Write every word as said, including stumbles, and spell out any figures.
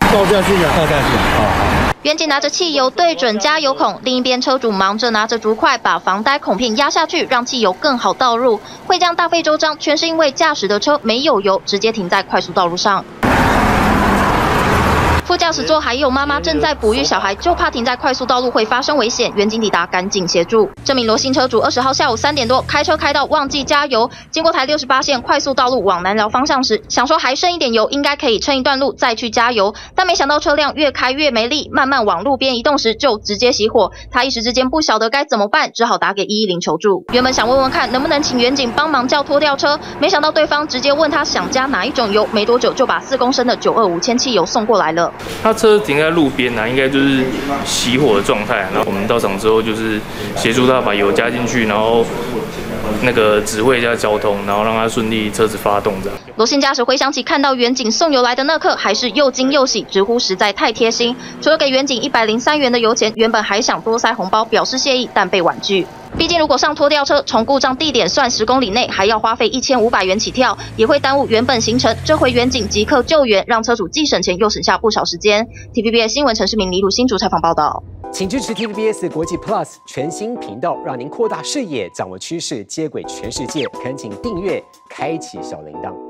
倒下去了，倒下去了。哦。 远景拿着汽油对准加油孔，另一边车主忙着拿着竹块把防呆孔片压下去，让汽油更好倒入。会这样大费周章，全是因为驾驶的车没有油，直接停在快速道路上。 副驾驶座还有妈妈正在哺育小孩，就怕停在快速道路会发生危险。远警抵达，赶紧协助。这名罗姓车主二十号下午三点多开车开到忘记加油，经过台六十八线快速道路往南寮方向时，想说还剩一点油，应该可以撑一段路再去加油，但没想到车辆越开越没力，慢慢往路边移动时就直接熄火。他一时之间不晓得该怎么办，只好打给一一零求助。原本想问问看能不能请远警帮忙叫拖吊车，没想到对方直接问他想加哪一种油，没多久就把四公升的九二五铅汽油送过来了。 他车停在路边啊，应该就是熄火的状态。然后我们到场之后，就是协助他把油加进去，然后那个指挥一下交通，然后让他顺利车子发动这样。 罗姓驾驶回想起看到远景送油来的那刻，还是又惊又喜，直呼实在太贴心。除了给远景一百零三元的油钱，原本还想多塞红包表示谢意，但被婉拒。 毕竟，如果上拖吊车，从故障地点算十公里内，还要花费一千五百元起跳，也会耽误原本行程。这回远景即刻救援，让车主既省钱又省下不少时间。T V B S 新闻陈世明、李鲁新竹采访报道。 请支持 T V B S 国际 Plus 全新频道，让您扩大视野，掌握趋势，接轨全世界。恳请订阅，开启小铃铛。